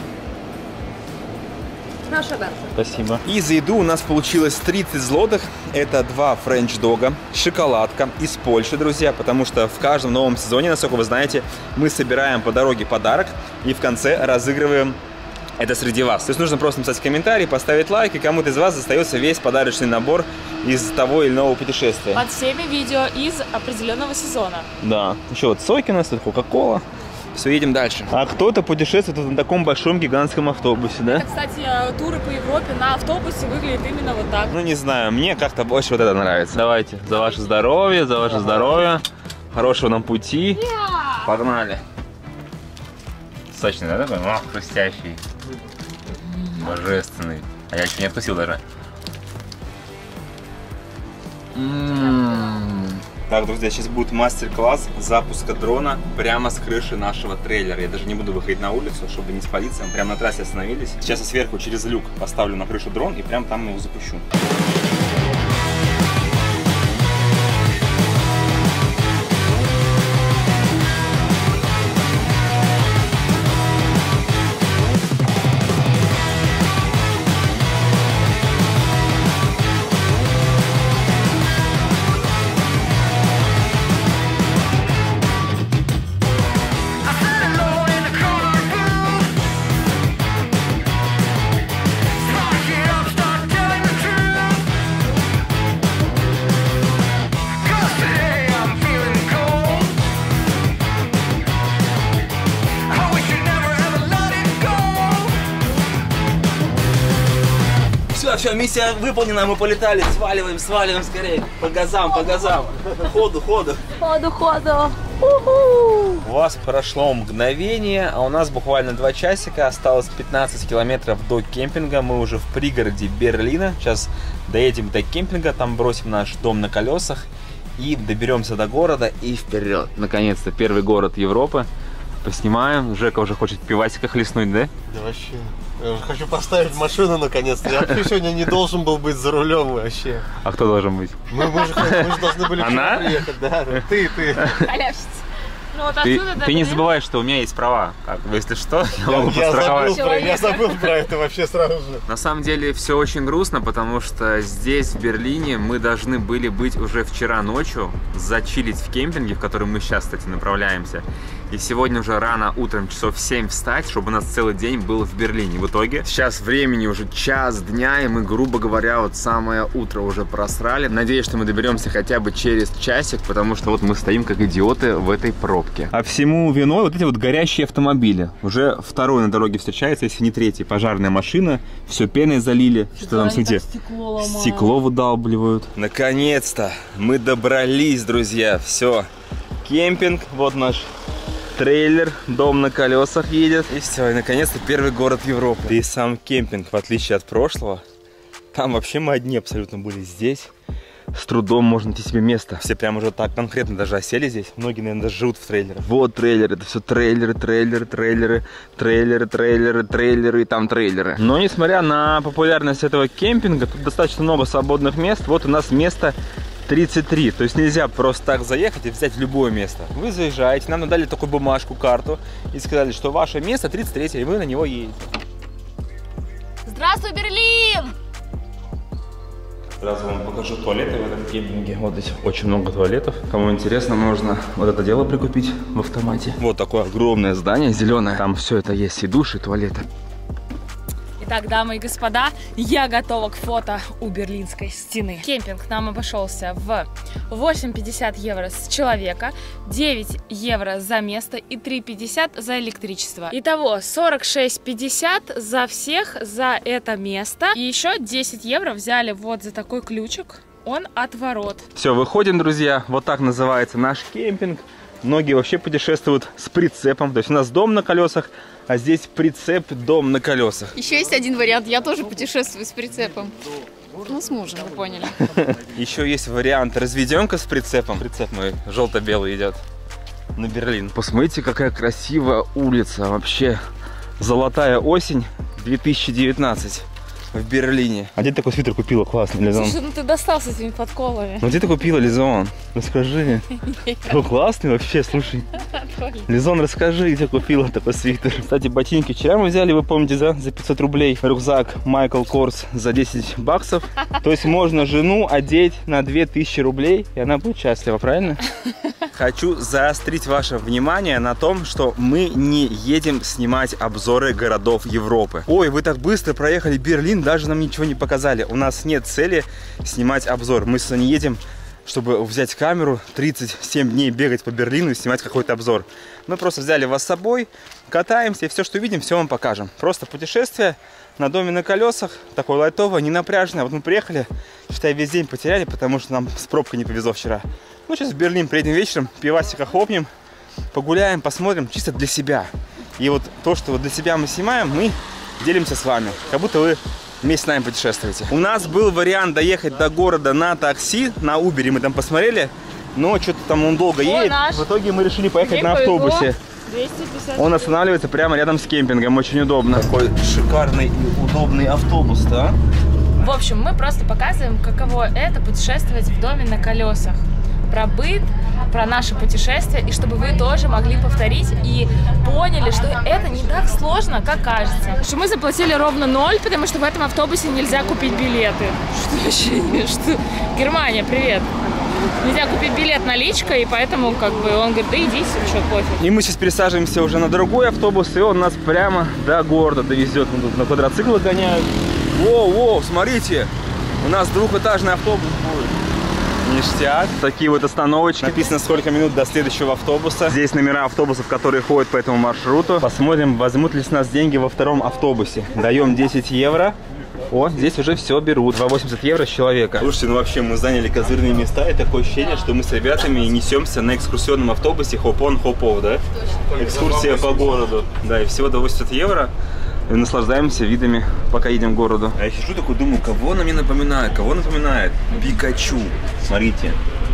Наша дата. Спасибо. И за еду у нас получилось тридцать злотых. Это два френч-дога, шоколадка из Польши, друзья, потому что в каждом новом сезоне, насколько вы знаете, мы собираем по дороге подарок и в конце разыгрываем это среди вас. То есть нужно просто написать комментарий, поставить лайк, и кому-то из вас остается весь подарочный набор из того или иного путешествия. Под всеми видео из определенного сезона. Да. Еще вот соки у нас, тут кока-кола. Все, едем дальше. А кто-то путешествует на таком большом гигантском автобусе, да? Это, кстати, туры по Европе на автобусе выглядят именно вот так. Ну, не знаю, мне как-то больше вот это нравится. Давайте, за ваше здоровье, за ваше здоровье. Хорошего нам пути. Yeah. Погнали. Сочный, да, такой? О, хрустящий. Божественный. А я еще не откусил даже. М-м-м. Так, друзья, сейчас будет мастер-класс запуска дрона прямо с крыши нашего трейлера. Я даже не буду выходить на улицу, чтобы не спалиться. Мы прямо на трассе остановились. Сейчас я сверху через люк поставлю на крышу дрон и прямо там его запущу. Все, миссия выполнена, мы полетали, сваливаем, сваливаем скорее. По газам, по газам. Ходу, ходу. Ходу, ходу. У вас прошло мгновение, а у нас буквально два часика. Осталось пятнадцать километров до кемпинга. Мы уже в пригороде Берлина. Сейчас доедем до кемпинга, там бросим наш дом на колесах и доберемся до города и вперед. Наконец-то первый город Европы. Поснимаем. Жека уже хочет пивасика хлестнуть, да? Да вообще. Я уже хочу поставить машину наконец-то. Я вообще сегодня не должен был быть за рулем вообще. А кто должен быть? Мы, мы, же, мы же должны были Она? приехать, да. Ты, ты. Халявщица. Ну, вот ты, отсюда ты не до забывай, что у меня есть права. Как бы, если что, я, я могу я подстраховать. Забыл про, я забыл про это вообще сразу же. На самом деле все очень грустно, потому что здесь, в Берлине, мы должны были быть уже вчера ночью, зачилить в кемпинге, в который мы сейчас, кстати, направляемся. И сегодня уже рано утром, часов в семь встать, чтобы у нас целый день был в Берлине. В итоге сейчас времени уже час дня, и мы, грубо говоря, вот самое утро уже просрали. Надеюсь, что мы доберемся хотя бы через часик, потому что вот мы стоим как идиоты в этой пробке. А всему виной вот эти вот горящие автомобили. Уже второй на дороге встречается, если не третий. Пожарная машина, все пеной залили. Что там, смотрите, стекло, стекло выдалбливают. Наконец-то мы добрались, друзья. Все, кемпинг, вот наш трейлер, дом на колесах едет. И все, и наконец-то первый город Европы. И сам кемпинг, в отличие от прошлого, там вообще мы одни абсолютно были. Здесь с трудом можно найти себе место. Все прям уже так конкретно даже осели здесь. Многие, наверное, даже живут в трейлерах. Вот трейлер, это все трейлеры, трейлеры, трейлеры, трейлеры, трейлеры, трейлеры и там трейлеры. Но несмотря на популярность этого кемпинга, тут достаточно много свободных мест. Вот у нас место тридцать три, то есть нельзя просто так заехать и взять любое место. Вы заезжаете, нам дали такую бумажку, карту и сказали, что ваше место тридцать три, и вы на него едете. Здравствуй, Берлин! Сразу вам покажу туалеты в этом кемпинге. Вот здесь очень много туалетов. Кому интересно, можно вот это дело прикупить в автомате. Вот такое огромное здание зеленое. Там все это есть, и душ, и туалеты. Итак, дамы и господа, я готова к фото у Берлинской стены. Кемпинг нам обошелся в восемь пятьдесят евро с человека, девять евро за место и три пятьдесят за электричество. Итого сорок шесть пятьдесят за всех за это место. И еще десять евро взяли вот за такой ключик. Он от ворот. Все, выходим, друзья. Вот так называется наш кемпинг. Многие вообще путешествуют с прицепом. То есть у нас дом на колесах, а здесь прицеп, дом на колесах. Еще есть один вариант. Я тоже путешествую с прицепом. Ну, с мужем, вы поняли. Еще есть вариант разведенка с прицепом. Прицеп мой желто-белый идет на Берлин. Посмотрите, какая красивая улица. Вообще золотая осень две тысячи девятнадцать. В Берлине. А где ты такой свитер купила? Классный, Лизон. Слушай, ну ты достал с этими подколами. Ну где ты купила, Лизон? Расскажи. Такой классный вообще, слушай. Лизон, расскажи, где купила такой свитер. Кстати, ботинки вчера мы взяли, вы помните, за, за пятьсот рублей. Рюкзак Michael Kors за десять баксов. То есть можно жену одеть на две тысячи рублей, и она будет счастлива, правильно? Хочу заострить ваше внимание на том, что мы не едем снимать обзоры городов Европы. Ой, вы так быстро проехали Берлин, даже нам ничего не показали. У нас нет цели снимать обзор. Мы сюда не едем, чтобы взять камеру, тридцать семь дней бегать по Берлину и снимать какой-то обзор. Мы просто взяли вас с собой, катаемся, и все, что видим, все вам покажем. Просто путешествие на доме на колесах, такое лайтовое, не напряженное. Вот мы приехали, считай, весь день потеряли, потому что нам с пробкой не повезло вчера. Ну, сейчас в Берлин приедем вечером, пивасика хлопнем, погуляем, посмотрим, чисто для себя. И вот то, что вот для себя мы снимаем, мы делимся с вами, как будто вы вместе с нами путешествуете. У нас был вариант доехать до города на такси, на Uber, мы там посмотрели, но что-то там он долго едет. Наш. В итоге мы решили поехать Мне на автобусе. двести пятьдесят. Он останавливается прямо рядом с кемпингом, очень удобно. Такой шикарный и удобный автобус, да? В общем, мы просто показываем, каково это путешествовать в доме на колесах. Про быт, про наше путешествие, и чтобы вы тоже могли повторить и поняли, что это не так сложно, как кажется. Что мы заплатили ровно ноль, потому что в этом автобусе нельзя купить билеты. Что вообще? Что? Германия, привет. Нельзя купить билет наличкой, и поэтому как бы он говорит, да иди, что пофиг. И мы сейчас пересаживаемся уже на другой автобус, и он нас прямо до города довезет. Мы тут на квадроциклах гоняют. Воу-воу, смотрите, у нас двухэтажный автобус будет. Ништяк. Такие вот остановочки. Написано, сколько минут до следующего автобуса. Здесь номера автобусов, которые ходят по этому маршруту. Посмотрим, возьмут ли с нас деньги во втором автобусе. Даем десять евро. О, здесь уже все берут. два восемьдесят евро с человека. Слушайте, ну вообще мы заняли козырные места. И такое ощущение, что мы с ребятами несемся на экскурсионном автобусе хоп-он, хоп-офф, да? Экскурсия по городу. Да, и всего до восемьдесят евро. И наслаждаемся видами, пока едем к городу. А я сижу такой, думаю, кого она мне напоминает? Кого напоминает? Пикачу. Смотрите.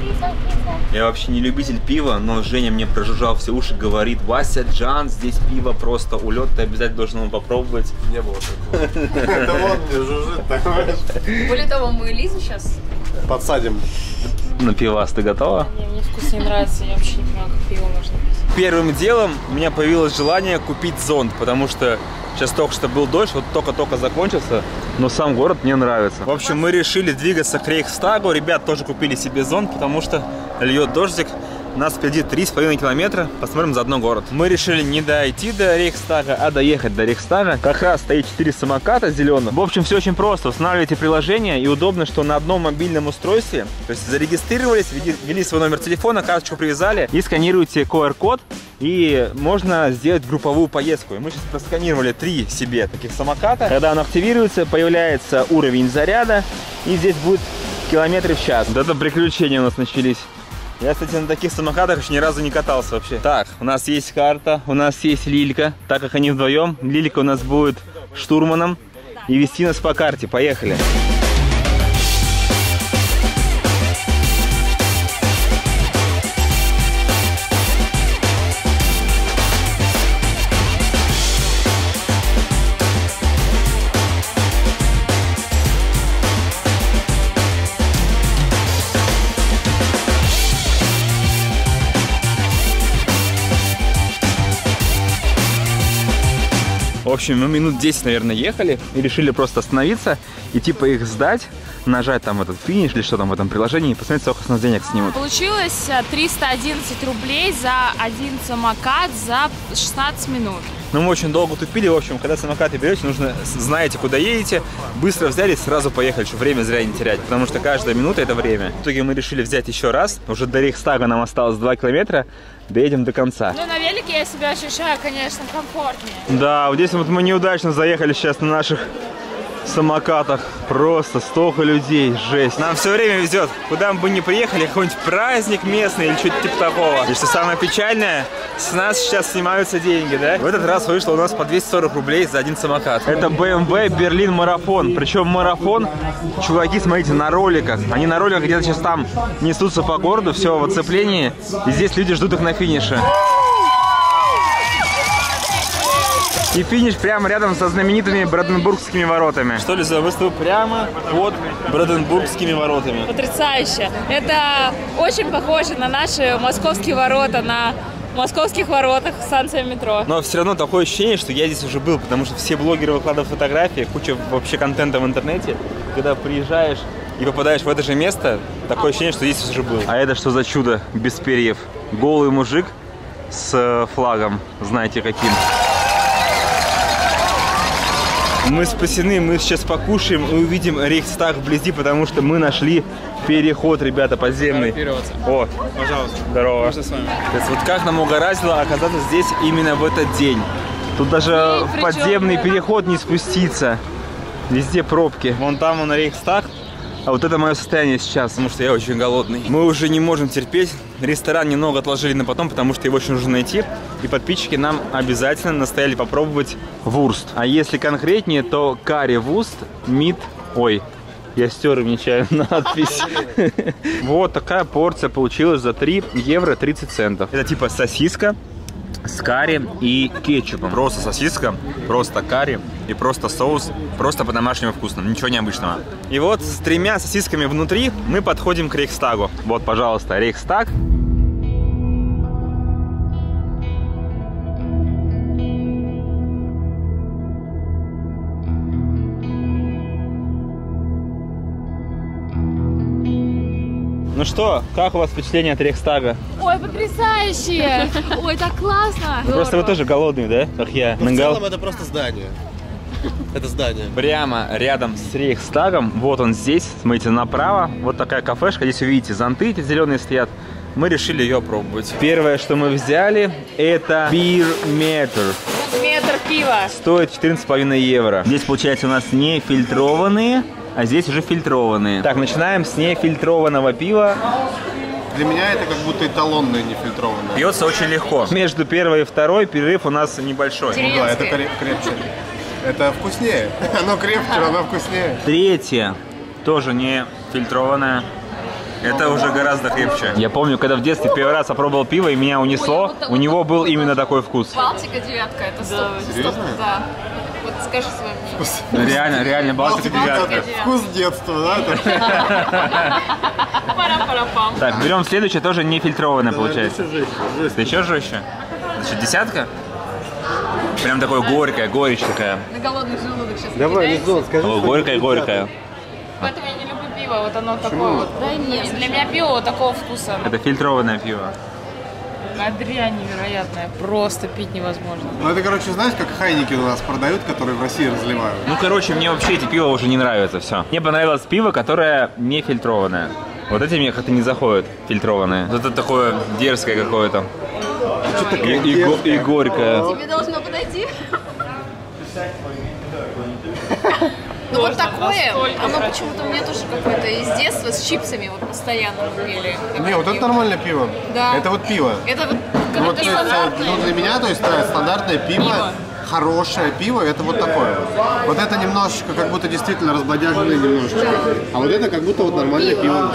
Я вообще не любитель пива, но Женя мне прожужжал все уши, говорит, Вася, Джан, здесь пиво просто улет, ты обязательно должен его попробовать. Не было такого. Это вот мне жужжит, такое. Более того, мы Лизу сейчас Подсадим. На пивас ты готова? Не, мне вкус не нравится, я вообще не понимаю, как пиво можно пить. Первым делом у меня появилось желание купить зонт, потому что сейчас только что был дождь, вот только-только закончился, но сам город мне нравится. В общем, мы решили двигаться к Рейхстагу, ребят тоже купили себе зонт, потому что льет дождик. Нас впереди три с половиной километра, посмотрим заодно город. Мы решили не дойти до Рейхстага, а доехать до Рейхстага. Как раз стоит четыре самоката зеленых. В общем, все очень просто. Устанавливаете приложение, и удобно, что на одном мобильном устройстве, то есть зарегистрировались, ввели свой номер телефона, карточку привязали и сканируете ку ар код, и можно сделать групповую поездку. И мы сейчас просканировали три себе таких самоката. Когда он активируется, появляется уровень заряда, и здесь будет километры в час. Вот это приключения у нас начались. Я, кстати, на таких самокатах еще ни разу не катался вообще. Так, у нас есть карта, у нас есть Лилька. Так как они вдвоем, Лилька у нас будет штурманом и вести нас по карте. Поехали. В общем, мы минут десять, наверное, ехали и решили просто остановиться и типа их сдать, нажать там этот финиш или что там в этом приложении и посмотреть, сколько с нас денег снимут. Получилось триста одиннадцать рублей за один самокат за шестнадцать минут. Ну, мы очень долго тупили. В общем, когда самокаты берете, нужно, знаете, куда едете, быстро взяли и сразу поехали, чтобы время зря не терять, потому что каждая минута — это время. В итоге мы решили взять еще раз. Уже до Рейхстага нам осталось два километра, доедем до конца. Ну, на велике я себя ощущаю, конечно, комфортнее. Да, вот здесь вот мы неудачно заехали сейчас на наших самокатах. Просто столько людей, жесть. Нам все время везет. Куда мы бы ни приехали, какой-нибудь праздник местный или что-то типа такого. И что самое печальное, с нас сейчас снимаются деньги, да? В этот раз вышло у нас по двести сорок рублей за один самокат. Это бэ эм вэ Берлин Марафон. Причем марафон, чуваки, смотрите, на роликах. Они на роликах где-то сейчас там несутся по городу, все в оцеплении. И здесь люди ждут их на финише. И финиш прямо рядом со знаменитыми Бранденбургскими воротами. Что ли, за выставку прямо под Бранденбургскими воротами. Потрясающе. Это очень похоже на наши московские ворота, на московских воротах станция метро. Но все равно такое ощущение, что я здесь уже был, потому что все блогеры выкладывают фотографии, куча вообще контента в интернете. Когда приезжаешь и попадаешь в это же место, такое ощущение, что здесь уже был. А это что за чудо без перьев? Голый мужик с флагом, знаете каким. Мы спасены, мы сейчас покушаем и увидим Рейхстаг вблизи, потому что мы нашли переход, ребята, подземный. О, пожалуйста. Здорово. Можно с вами? То есть вот как нам угораздило оказаться здесь именно в этот день. Тут даже в подземный переход не спуститься. Везде пробки. Вон там он Рейхстаг. А вот это мое состояние сейчас, потому что я очень голодный. Мы уже не можем терпеть. Ресторан немного отложили на потом, потому что его очень нужно найти. И подписчики нам обязательно настояли попробовать вурст. А если конкретнее, то карри-вурст, мит... Ой, я стер нечаянно надпись. Вот такая порция получилась за три евро тридцать центов. Это типа сосиска с карри и кетчупом. Просто сосиска, просто карри и просто соус. Просто по-домашнему вкусно, ничего необычного. И вот с тремя сосисками внутри мы подходим к Рейхстагу. Вот, пожалуйста, Рейхстаг. Ну что, как у вас впечатление от Рейхстага? Ой, потрясающе! Ой, так классно! Просто вы тоже голодный, да? Как я. В целом это просто здание. Это здание. Прямо рядом с Рейхстагом, вот он здесь, смотрите, направо, вот такая кафешка, здесь увидите зонты эти зеленые стоят. Мы решили ее пробовать. Первое, что мы взяли, это Beer Meter. Метр пива. Стоит четырнадцать с половиной евро. Здесь, получается, у нас не фильтрованные, а здесь уже фильтрованные. Так, начинаем с нефильтрованного пива. Для меня это как будто эталонное нефильтрованное. Пьется очень легко. Между первой и второй перерыв у нас небольшой. Ну да, это крепче. Это вкуснее. Оно крепче, оно вкуснее. Третье, тоже не фильтрованное. Это уже гораздо крепче. Я помню, когда в детстве первый раз попробовал пиво и меня унесло, у него был именно такой вкус. Балтика девятка, это сто. Серьезно? Да. Вот скажи свой вкус. Реально, реально, Балтика девятка. Вкус детства, да? Пара-пара-пам. Так, берем следующее, тоже не фильтрованное получается. Это еще жестче? Это что, десятка? Прям такое горькое, горечь такая. На голодный желудок сейчас. Давай, Лизон, скажи. О, горькое, горькое. Поэтому я не люблю пиво, вот оно такое вот. Да нет, для меня пиво вот такого вкуса. Это фильтрованное пиво. А дрянь невероятная, просто пить невозможно. Ну это, короче, знаешь, как Хайнекен у нас продают, которые в России разливают. Ну, короче, мне вообще эти пиво уже не нравятся, все. Мне понравилось пиво, которое не фильтрованное. Вот эти мне как-то не заходят, фильтрованные. Вот это такое дерзкое какое-то. И, и, го- и горькое. Тебе должно подойти. Ну вот такое, оно почему-то у меня тоже какое-то из детства с чипсами вот постоянно мы пили. Не, вот это нормальное пиво. Да. Это вот пиво. Это вот Ну, вот, какое-то то есть, стандартное. ну, для меня, то есть, да, стандартное пиво, Пиво. хорошее пиво, это вот такое вот. Вот это немножечко, как будто действительно разбодяженное немножечко. А вот это как будто вот нормальное пиво.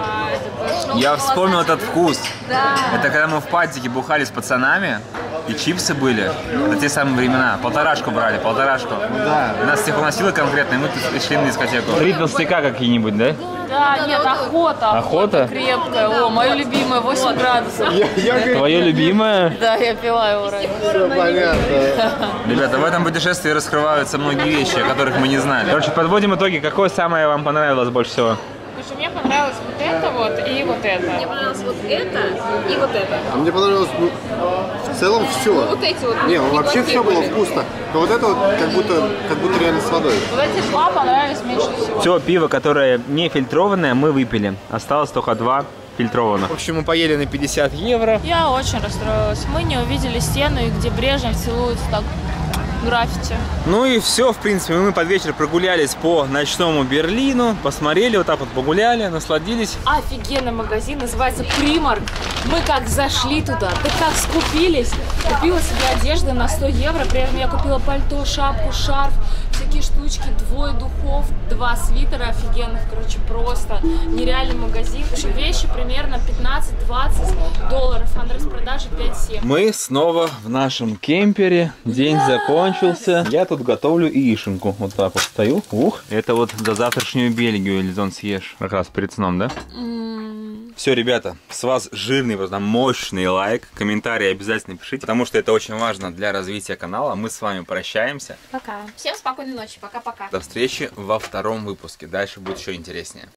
Я вспомнил этот вкус. Это когда мы в падике бухали с пацанами, и чипсы были. Это те самые времена. Полторашку брали, полторашку. Да. Нас всех уносило конкретно, и мы тут шли на дискотеку. Три толстяка какие-нибудь, да? Да, нет, охота. Охота? Крепкая. О, мое любимое, восемь градусов. Твое любимое? Да, я пила его раньше. Все понятно. Ребята, в этом путешествии раскрываются многие вещи, о которых мы не знали. Короче, подводим итоги. Какое самое вам понравилось больше всего? Слушай, мне понравилось вот это вот и вот это. Мне понравилось вот это и вот это. А мне понравилось, ну, в целом все. Вот эти вот. Не, ну, вообще все было прикольные. вкусно. Но вот это вот как будто, как будто реально с водой. Вот эти два понравились меньше всего. Все пиво, которое не фильтрованное, мы выпили. Осталось только два фильтрованных. В общем, мы поели на пятьдесят евро. Я очень расстроилась. Мы не увидели стену, и где Брежнев целуется так граффити. Ну и все, в принципе, мы под вечер прогулялись по ночному Берлину, посмотрели, вот так вот погуляли, насладились. Офигенный магазин, называется Примарк. Мы как зашли туда, да как скупились. Купила себе одежды на сто евро, при этом я купила пальто, шапку, шарф, всякие штучки, двое духов, два свитера офигенных, короче, просто нереальный магазин. Вещи примерно пятнадцать-двадцать долларов, а на распродаже пять-семь. Мы снова в нашем кемпере, день закончился. Я тут готовлю яишенку, вот так вот стою. Ух, это вот за завтрашнюю Бельгию, Лизон, съешь. Как раз перед сном, да? Mm. Все, ребята, с вас жирный, просто мощный лайк, комментарии обязательно пишите, потому что это очень важно для развития канала. Мы с вами прощаемся. Пока. Всем спокойной ночи. Пока-пока. До встречи во втором выпуске. Дальше будет еще интереснее.